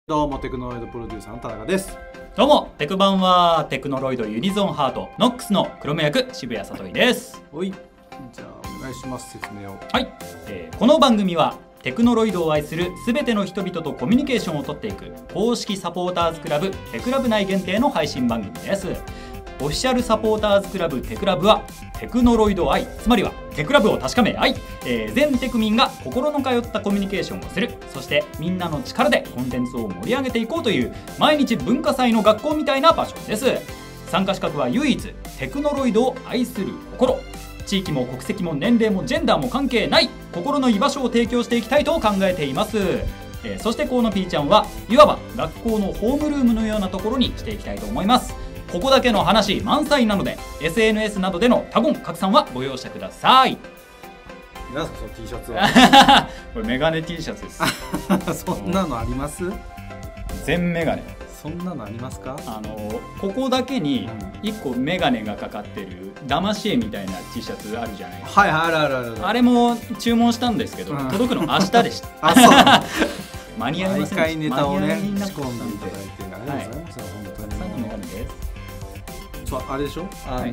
どうもテクノロイドプロデューサーの田中です。 どうもテクバンはテクノロイドユニゾンハートノックスの黒目役渋谷聡です。 はい、じゃあお願いします。説明を。 はい、この番組はテクノロイドを愛する全ての人々とコミュニケーションをとっていく公式サポーターズクラブテクラブ内限定の配信番組です。オフィシャルサポーターズクラブテクラブはテクノロイド愛、つまりはテクラブを確かめ愛、全テク民が心の通ったコミュニケーションをする、そしてみんなの力でコンテンツを盛り上げていこうという毎日文化祭の学校みたいな場所です。参加資格は唯一テクノロイドを愛する心。地域も国籍も年齢もジェンダーも関係ない心の居場所を提供していきたいと考えています。そしてこのピーちゃんはいわば学校のホームルームのようなところにしていきたいと思います。ここだけの話満載なので SNS などでの他言拡散はご容赦ください。 何ですかその T シャツは。 これメガネ T シャツです。 そんなのあります？ 全メガネ。 そんなのありますか？ ここだけに1個メガネがかかってる騙し絵みたいな T シャツあるじゃないですか。 はい、あるあるある。 あれも注文したんですけど、届くの明日でした。 あ、そうなの。 間に合いませんでした。 毎回ネタをね仕込んでいただいてありがとうございます。 本当に。 さんのメガネです。 そう、あれでしょ、 はい、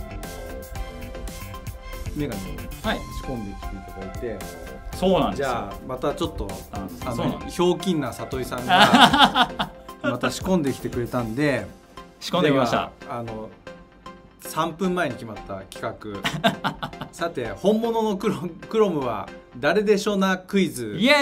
メガネを仕込んできていただいて、 そうなんですよ。 じゃあまたちょっとひょうきんな里井さんがまた仕込んできてくれたんで仕込んできました。 3分前に決まった企画さて本物のクロムは誰でしょうなクイズ。 イエ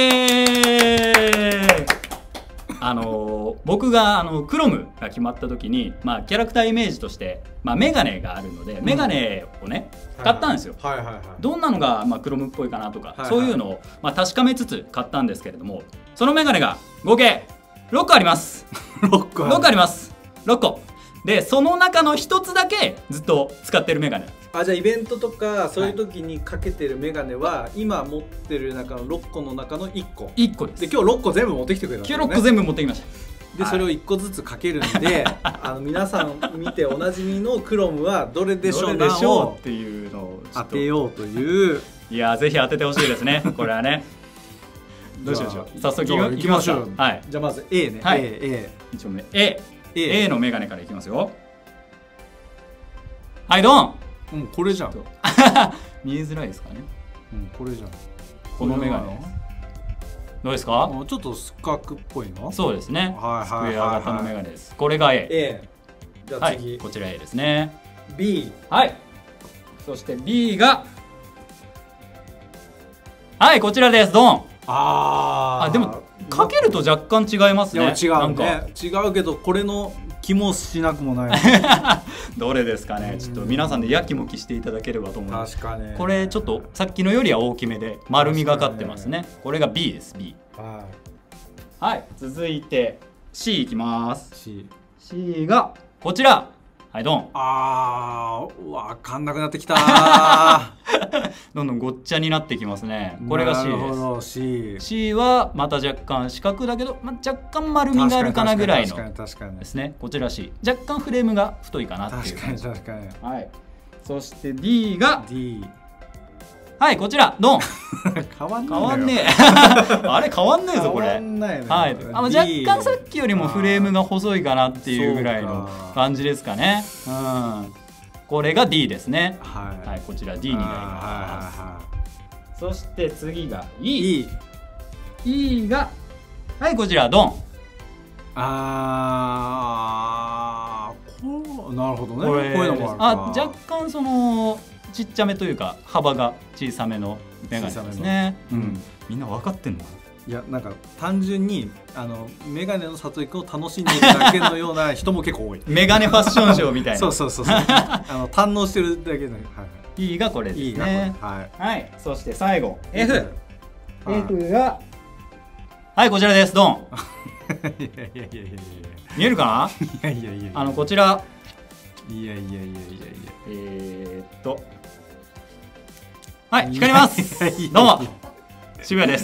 ーイ。僕がクロムが決まった時に、キャラクターイメージとして、メガネがあるので、メガネをね買ったんですよ。どんなのが、クロムっぽいかなとか、そういうのを、確かめつつ買ったんですけれども、そのメガネが合計6個あります。6個あります。6個で、その中の1つだけずっと使ってるメガネ。 じゃあイベントとかそういう時にかけてるメガネは、今持ってる中の6個の中の1個です。で今日6個全部持ってきてくれたんですね。 今日6個全部持ってきました。 でそれを1個ずつかけるんで、皆さん見ておなじみのクロムはどれでしょうなをっていうのを当てようという。 いやぜひ当ててほしいですね。これはね。どうしましょう。早速いきましょう。はい。 じゃあまず A ね。A。 一応ね A のメガネからいきますよ。はいドン。 これじゃん。 見えづらいですかね。 これじゃん。 このメガネどうですか？ ちょっと四角っぽいの。 そうですね。スクエア型のメガネです。これが A。 じゃあ次こちら A ですね。 B。 はい。そして B がはいこちらです。ドン。でもかけると若干違いますね。 違うね。違うけどこれの気もしなくもない。 どれですかね。ちょっと皆さんでやきもきしていただければと思います。 確かに。 これちょっとさっきのよりは大きめで丸みがかってますね。これが B です。 B。 はい続いて C いきます。 C がこちら。はいドン。 分かんなくなってきた。 どんどんごっちゃになってきますね。これが C です。 C はまた若干四角だけど、若干丸みがあるかなぐらいのですね。こちら C。 若干フレームが太いかなっていう感じ。 確かに。 はい。そして D が D。 はいこちらドン。 変わんねえ。あれ変わんねえぞこれ。はい。若干さっきよりもフレームが細いかなっていうぐらいの感じですかね。これが D ですね。はい、こちら D になります。そして次が E。 E がはいこちらドン。 なるほどね。 こういうのも若干そのちっちゃめというか幅が小さめのメガネですね。みんな分かってんの？ いやなんか単純にメガネの里井君を楽しんでるだけのような人も結構多い。 メガネファッションショーみたいな。 そう堪能してるだけの。 E がこれですね。はい。そして最後 F。 F がはいこちらです。ドン。見えるかな？いやこちらはい光ります。どうも渋谷です。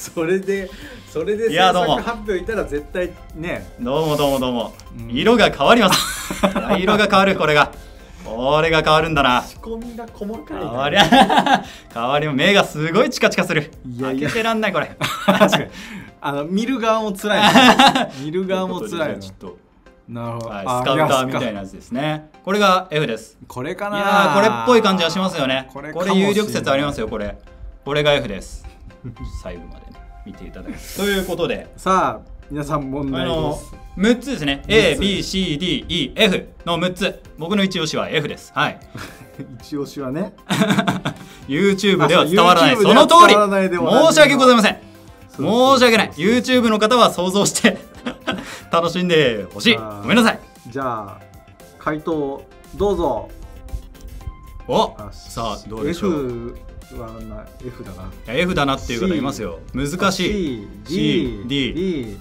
それで制作発表いたら絶対ね。 どうも色が変わります。色が変わる。ここれが変わるんだな。 仕込みが細かい変な。 わりも目がすごいチカチカする。 いやいや開けてらんないこれ。 確かに見る側も辛いね見る側も辛いの。 ちょっと、 なるほど、 はい、スカウターみたいなやつですね。これが F です。 これかな。 いやーこれっぽい感じはしますよね。これこれ有力説ありますよ。これが F です最後まで、ね、見ていただくということで、 さあ皆さん問題です。 6つですね。 ABCDEF の6つ。僕の一押しは F です。はい一押しはね YouTube では伝わらない。その通り。申し訳ございません。申し訳ない。 YouTube の方は想像して楽しんでほしい。ごめんなさい。 じゃあ回答どうぞ。 お、さあどうでしょう。 F はF だな。 F だなっていう方いますよ。難しい。 CD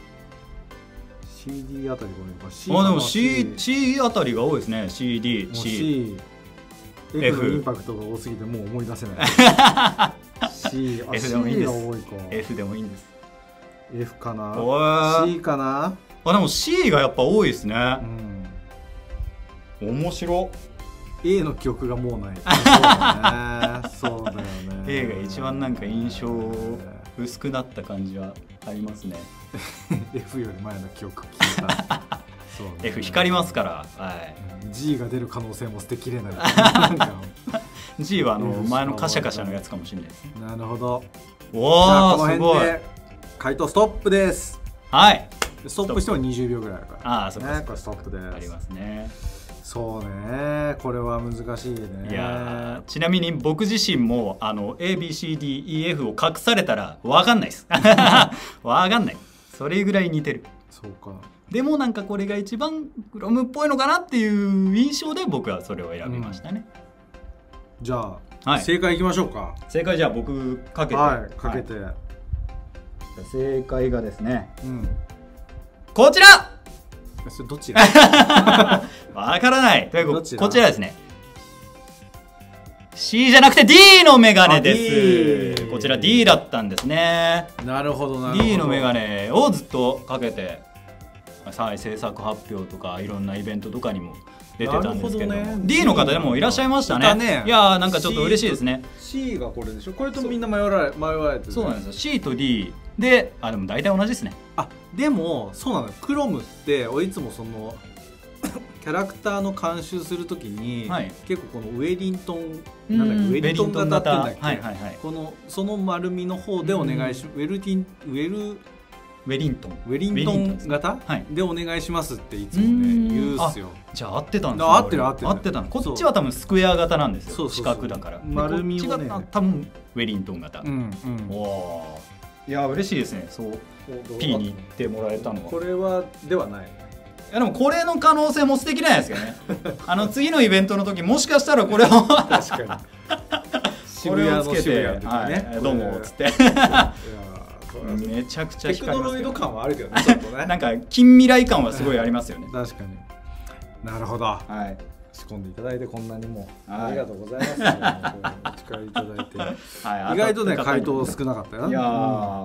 あたりが多いのか。 でも C あたりが多いですね。 CD、C、 F のインパクトが多すぎてもう思い出せないC、 F でもいいんです。 F でもいいんです。 F かな。 C かな。 でも C がやっぱ多いですね。面白。 A の記憶がもうない。そうだよね。 A が一番なんか印象薄くなった感じはありますね。 F より前の記憶聞いた。そうね、 F 光りますから、はい、 G が出る可能性も捨てきれない。 G は前のカシャカシャのやつかもしれないですね。 なるほど。 おお、すごい。 回答ストップです。 はい。 ストップしても20秒ぐらいあるから。 ああ、そうですね。 これストップです。 ありますね。 そうね、これは難しいね。 いや、ちなみに僕自身もABCDEF を隠されたら分かんないです。分かんない。それぐらい似てる。 そうか。 でもなんかこれが一番クロムっぽいのかなっていう印象で僕はそれを選びましたね。 じゃあ、正解いきましょうか。 正解じゃあ僕かけて。 かけて。 正解がですね、こちら。 それどちら？ わからない。ということでこちらですね。C じゃなくて D のメガネです。こちら D だったんですね。 なるほどなるほど。 D のメガネをずっとかけて制作発表とかいろんなイベントとかにも出てたんですけど、D の方でもいらっしゃいましたね。いやーなんかちょっと嬉しいですね。 C がこれでしょ。これとみんな迷われてる。 そうなんですよ。 C と D で、でも大体同じですね。 でもそうなの。クロムって俺いつもそのキャラクターの監修するときに、結構このウェリントンウェリントン型って言うんだっけ。このその丸みの方でお願いし、ウェリントン型でお願いしますっていつもね言うっすよ。じゃあ合ってたんですよ。合ってたの。 こっちは多分スクエア型なんですよ。四角だから。 丸みをね、 多分ウェリントン型。いや嬉しいですね。そう P に言ってもらえたのは。 これはではない。 いやでもこれの可能性も捨てきれないですけどね。次のイベントの時もしかしたらこれを確かにこれをつけてどうもっつって。めちゃくちゃテクノロイド感はあるけどね。ちょっとね。 なんか近未来感はすごいありますよね。 確かに。なるほど。仕込んでいただいてこんなにもありがとうございます。お力いただいて。意外とね回答少なかったよ。いやはい。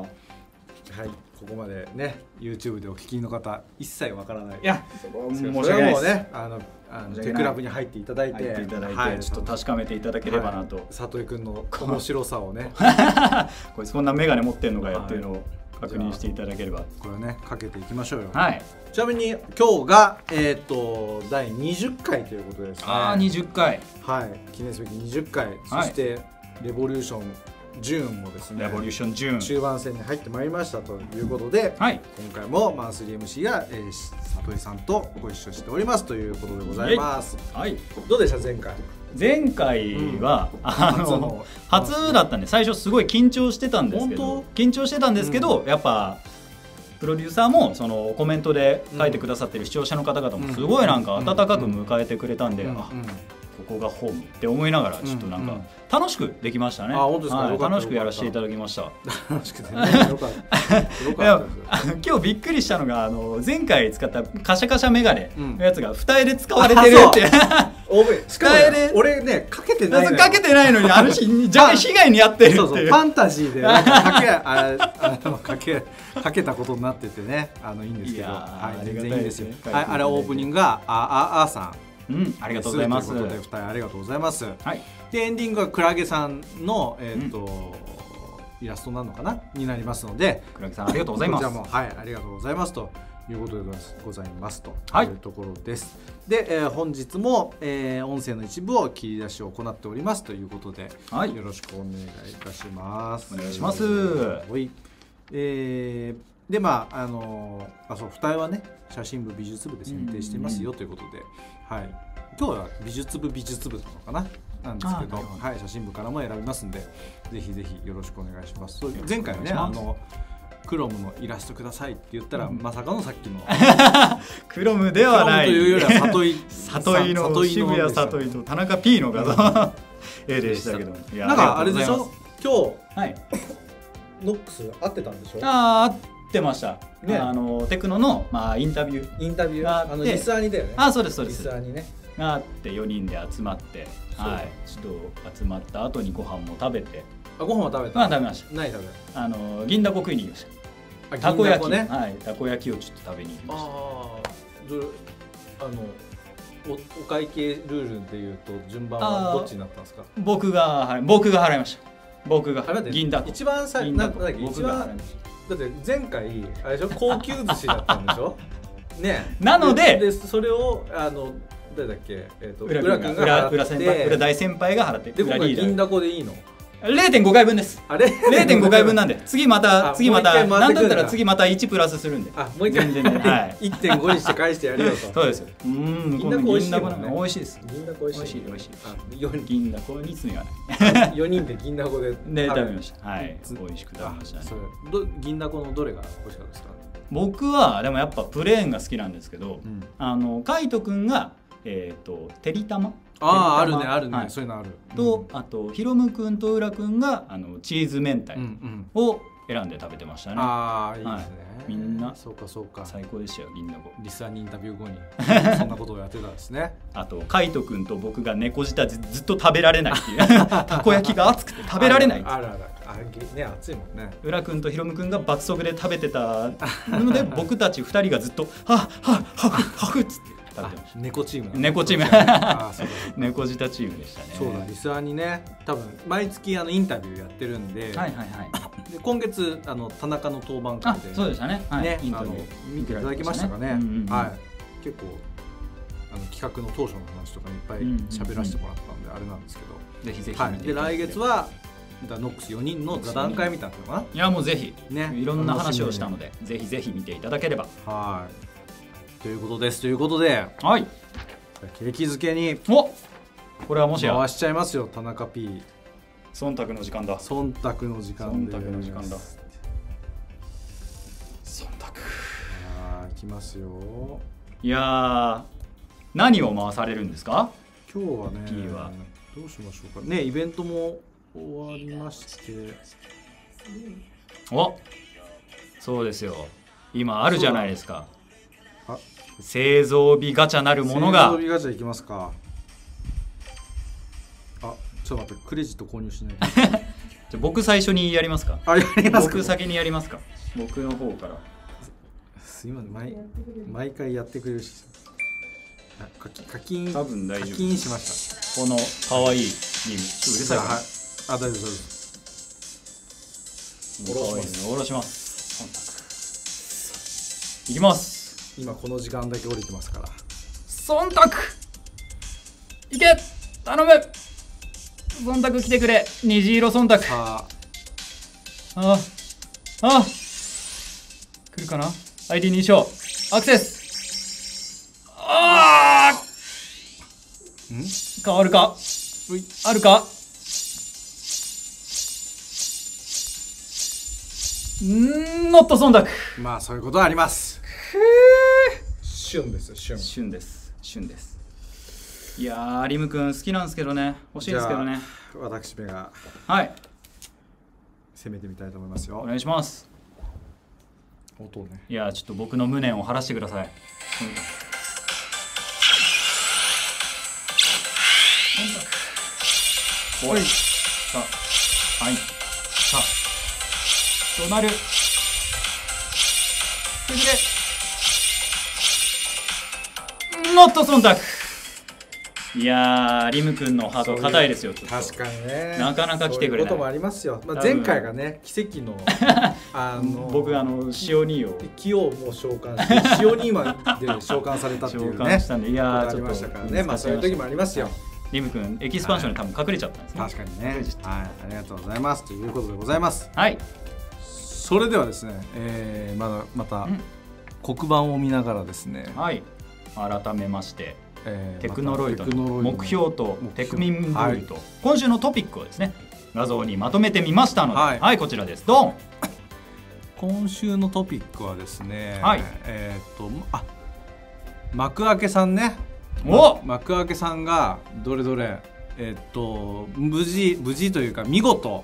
ここまでね YouTube でお聞きの方一切わからない。いやそれは申し訳ないです。 ねテクラブに入っていただいてちょっと確かめていただければなと。 里井くんの面白さをね。 こいつこんなメガネ持ってんのかよっていうのを確認していただければ。 これねかけていきましょうよ。 ちなみに今日が第20回ということですね。 20回。 記念すべき20回。そしてレボリューションジューンもですね、中盤戦に入ってまいりましたということで、今回もマンスリー MC が里井さんとご一緒しておりますということでございます。どうでした前回？ 前回は初だったんで最初すごい緊張してたんですけど、やっぱプロデューサーもそのコメントで書いてくださってる視聴者の方々もすごいなんか温かく迎えてくれたんで、ここがホームって思いながらちょっとなんか楽しくできましたね。楽しくやらせていただきました。 楽しくてね。よかった。 今日びっくりしたのが前回使ったカシャカシャメガネのやつが二重で使われてるって。 しかも俺ねかけてないの。 かけてないのに若干被害に遭ってるっていう。 ファンタジーでかけたことになっててねいいんですけど。全然いいんですよ。あれオープニングがあさん。 ありがとうございます。 ということで2人ありがとうございます。 はい。 でエンディングはクラゲさんのイラストなのかなになりますので、 クラゲさんありがとうございます。 こちらもはいありがとうございますということでございますというところです。で、本日も、音声の一部を切り出しを行っておりますということで、 はい、 よろしくお願いいたします。 お願いします。 でまあそう二重はね写真部美術部で選定してますよということで、はい、今日は美術部なのかななんですけど、はい、写真部からも選びますんで、ぜひぜひよろしくお願いします。前回はねクロムのイラストくださいって言ったら、まさかのさっきのクロムではない、 クロムというよりは里井の渋谷里井と田中 P の画像絵でしたけど、 なんかあれでしょ、今日、 はい、 ノックス合ってたんでしょ。 合ってました、ね、テクノの、インタビューがあって、リスアニだよね。 そうですそうです。 リスアニねがあって4人で集まって、はい、ちょっと集まった後にご飯も食べて、 ご飯も食べた。 食べました。 何食べた？ 銀だこ食いに行きました。たこ焼きね。はい、たこ焼きをちょっと食べに行きました。 お会計ルールでいうと順番はどっちになったんですか？ 僕が払いました。僕が銀だこ。一番最初僕が払いました。だって前回あれでしょ、高級寿司だったんでしょ。ね。 なのでそれを誰だっけ、 浦君が裏大先輩が払って、 で今回銀だこでいいの ？0.5 回分です。 あれ 0.5 回分なんで、次またなんだったら次また1プラスするんで、 もう一回 1.5 にして返してやるよと。 そうですよ。銀だこ美味しいもんね。美味しいです。 銀だこ美味しい。 銀だこに罪はない。4人で銀だこで食べました。はい、美味しく食べましたね。 銀だこのどれが美味しかったですか？ 僕はでもやっぱプレーンが好きなんですけど、海斗くんがてりたま、 あるね、そういうのあると、あとひろむくんと浦くんがチーズ明太を選んで食べてましたね。 いいですね。 みんなそうか最高でしたよ、銀だこ。 リスナーにインタビュー後にそんなことをやってたんですね。 あと海斗くんと僕が猫舌ずっと食べられないっていうたこ焼きが熱くて食べられない。 あるね、熱いもんね。 浦くんとひろむくんが爆速で食べてたので僕たち2人がずっとはっつって猫チーム。 猫舌チームでしたね。 そうだ、リスナーにね、多分毎月インタビューやってるんで、で今月田中の当番会でそうでしたね、 インタビュー見ていただきましたかね。はい、結構企画の当初の話とかいっぱい喋らせてもらったんであれなんですけど、 ぜひぜひ見ていただで来月はノックス4人の座談会みたいなのかな。 いやもうぜひね、いろんな話をしたのでぜひぜひ見ていただければ。 はい、ということです。ということで、 はい、 景気づけにこれはもしや回しちゃいますよ、田中 P。 忖度の時間だ。 忖度の時間で。 忖度の時間だ。忖度。 いきますよ。 いや何を回されるんですか今日はね。 P はどうしましょうかね。イベントも終わりまして、 そうですよ、今あるじゃないですか、製造日ガチャなるものが。 製造日ガチャいきますか。ちょっと待って、クレジット購入しないと。 じゃあ僕最初にやりますか。 やりますか。 僕先にやりますか。僕の方から。 すいません、毎回やってくれるし、課金多分大丈夫。 課金しました。 この可愛いリム、うるさいかな。 大丈夫です。 可愛いね。下ろします。いきます。 今この時間だけ降りてますから。 忖度。いけ、頼む。忖度来てくれ。虹色忖度。来るかな。ID 認証。アクセス。変わるか。あるか。ノット忖度。 まあそういうことはあります。旬です。 旬です。いやー、リム君好きなんですけどね、欲しいんですけどね。 私めが攻めてみたいと思いますよ。 お願いします。 音ね。 いやー、ちょっと僕の無念を晴らしてください。おい、さあ、はい、さあ、どうなる。ノット忖度。 いやー、リム君のハート硬いですよ。 確かにね。 なかなか来てくれない。 そういうこともありますよ。まあ前回がね、奇跡の僕塩兄を木をもう召喚して塩兄まで召喚されたっていうね。 召喚したんで、いやーちょっとありましたからね。まあそういう時もありますよ。 リム君エキスパンションに多分隠れちゃったんですね。 確かにね。はい、ありがとうございますということでございます。 はい。 それではですね、また黒板を見ながらですね。 はい。改めまして。テクノロイドの目標とテクミンロイド、今週のトピックをですね画像にまとめてみましたので、はい、こちらです。ドン。 今週のトピックはですね、はい、幕開けさんね。幕開けさんがどれ無事というか見事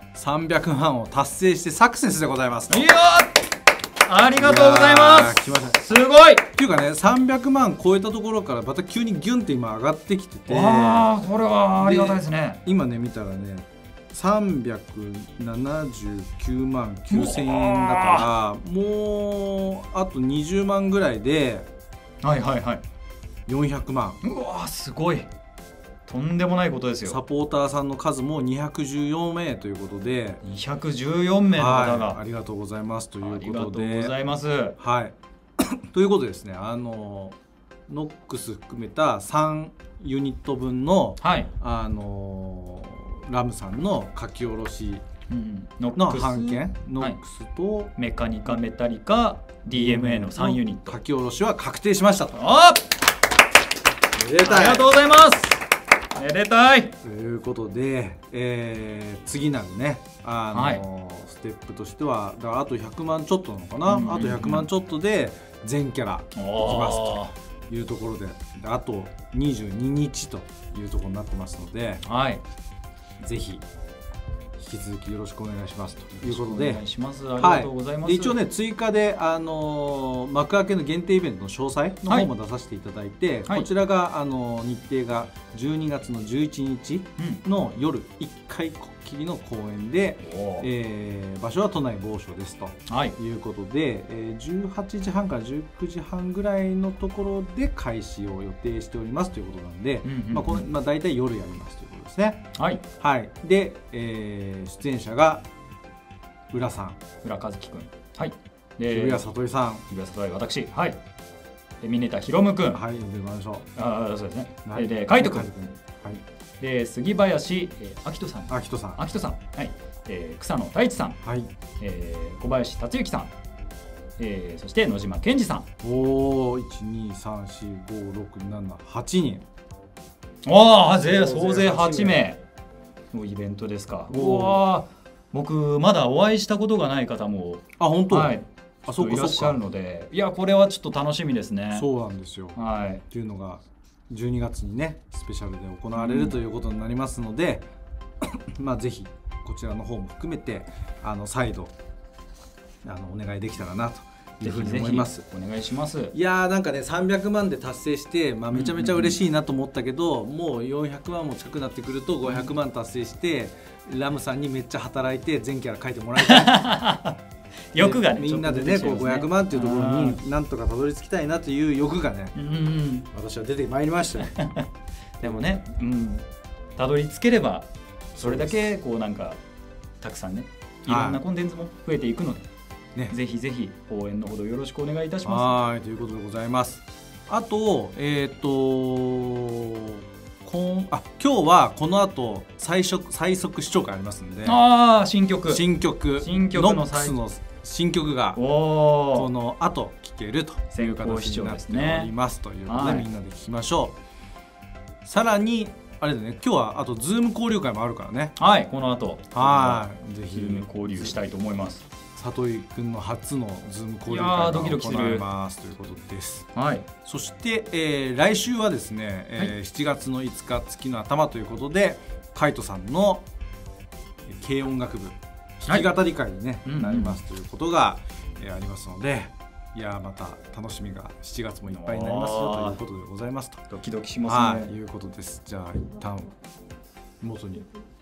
300万を達成してサクセスでございます。 いやありがとうございます。来ました。すごい。 っていうかね、300万超えたところからまた急にギュンって今上がってきてて、 ああ、これはありがたいですね。 今ね見たらね、379万9000円だから、もうあと20万ぐらいで、 はいはいはい、 400万。 うわー、すごい。とんでもないことですよ。 サポーターさんの数も214名ということで、 214名の方が、 はい、ありがとうございますということで、 ありがとうございます。 はいということでですね、ノックス含めた3ユニット分の、はい、ラムさんの書き下ろしの版権、ノックスとメカニカメタリカ DMA の3ユニット書き下ろしは確定しましたと。 ありがとうございます。めでたいということで、次なるね、はい、ステップとしてはだからあと100万ちょっとなのかな、あと100万ちょっとで全キャラいきますというところで、あと22日というところになってますので、はい、ぜひ引き続きよろしくお願いしますということで、 お願いします。ありがとうございます。 はい、一応ね追加で幕開けの限定イベントの詳細の方も出させていただいて、はい、こちらが日程が12月の11日の夜1回こっきりの公演で、場所は都内某所ですということで、18時半から19時半ぐらいのところで開始を予定しておりますということなんで、大体夜やりますということですね。はい、はい、で、出演者が浦さん、 浦和樹くん、はい、 渋谷さといさん、 渋谷さとい、私、はい、でミネタひろむくん、 はい、でましょう。 そうですね。で海斗くん、はい、で杉林明人さん、はい、草野太一さん、はい、小林達之さん、そして野島健二さん。おお、1234567人。 わあ、総勢8名のイベントですか。うわ、僕まだお会いしたことがない方も本当、はい、 いらっしゃるので、いやこれはちょっと楽しみですね。 そうなんですよ。はい。っていうのが12月にねスペシャルで行われるということになりますので、まあぜひこちらの方も含めて再度お願いできたらなというふうに思います。 お願いします。 いやー、なんかね300万で達成して、めちゃめちゃ嬉しいなと思ったけど、もう400万も近くなってくると500万達成して、ラムさんにめっちゃ働いて全キャラ書いてもらいたい欲がね、 みんなでねこう500万っていうところになんとかたどり着きたいなという欲がね、私は出てまいりましたよでもね、たどり着ければそれだけこうなんかたくさんね、いろんなコンテンツも増えていくので、ぜひぜひ応援のほどよろしくお願いいたします。 はい、ということでございます。あと今日はこの後最速試聴会ありますんで、 新曲ノックスの新曲がこの後聴けるという形になっておりますということで、みんなで聴きましょう。さらにあれだね、今日はあとズーム交流会もあるからね。 はい、この後ぜひ交流したいと思います。 里井くんの初のズーム交流会が行われますということです。はい。そして、来週はですね、7月の5日月の頭ということで、海斗さんの軽音楽部弾き語り会に、なりますということが、ありますので、いやまた楽しみが7月もいっぱいになりますよということでございますと。 ドキドキしますね。 いうことです。じゃあ一旦元に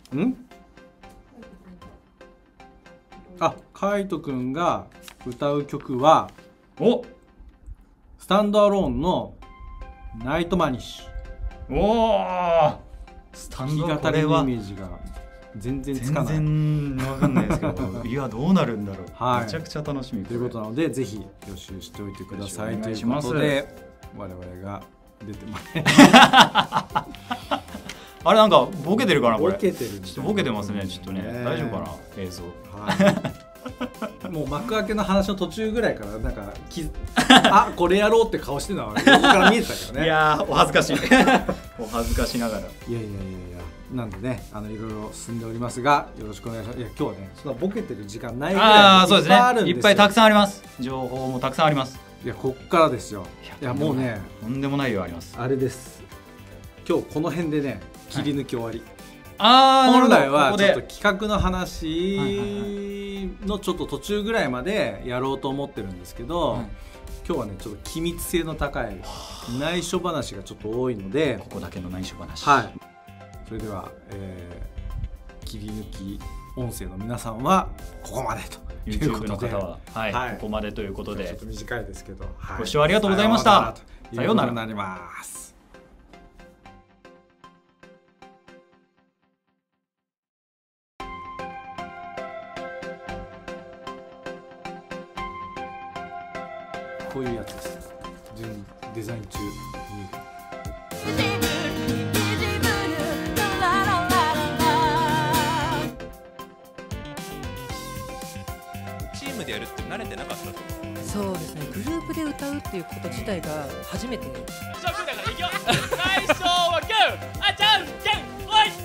海斗くんが歌う曲はスタンドアローンのナイトマニッシュ。 おお、スタンドはこれはイメージが全然つかない。 全然わかんないですけどいやどうなるんだろう、はい、めちゃくちゃ楽しみということなので、ぜひ予習しておいてくださいということで、我々が出てますあれなんかボケてるかな、これ。 ボケてる、 ちょっとボケてますね。ちょっとね、大丈夫かな、映像。 もう幕開けの話の途中ぐらいからなんかあ、これやろうって顔してるのは横から見えてたけどね。 いやー、お恥ずかしいお恥ずかしながら。いやいやいやいや、なんでね、いろいろ進んでおりますが、よろしくお願いします。いや、今日はね、そんなボケてる時間ないぐらいいっぱいあるんですよ。 いっぱいたくさんあります。情報もたくさんあります。 いや、こっからですよ。いや、もうね、 とんでもない量あります。 あれです。今日この辺でね、切り抜き終わり。 本来はちょっと企画の話のちょっと途中ぐらいまでやろうと思ってるんですけど、今日はねちょっと機密性の高い内緒話がちょっと多いので、 ここだけの内緒話。 はい。それでは、切り抜き音声の皆さんはここまでということで、 YouTube の方は、はいはい、ここまでということで、 ちょっと短いですけど、はい、 ご視聴ありがとうございました。 さようならになります。こういうやつです。デザイン中にチームでやるって慣れてなかったと思う。 そうですね、グループで歌うっていうこと自体が初めて。 最初はグー、あ、じゃんけんおい。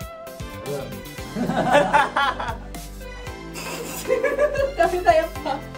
ダメだやっぱ。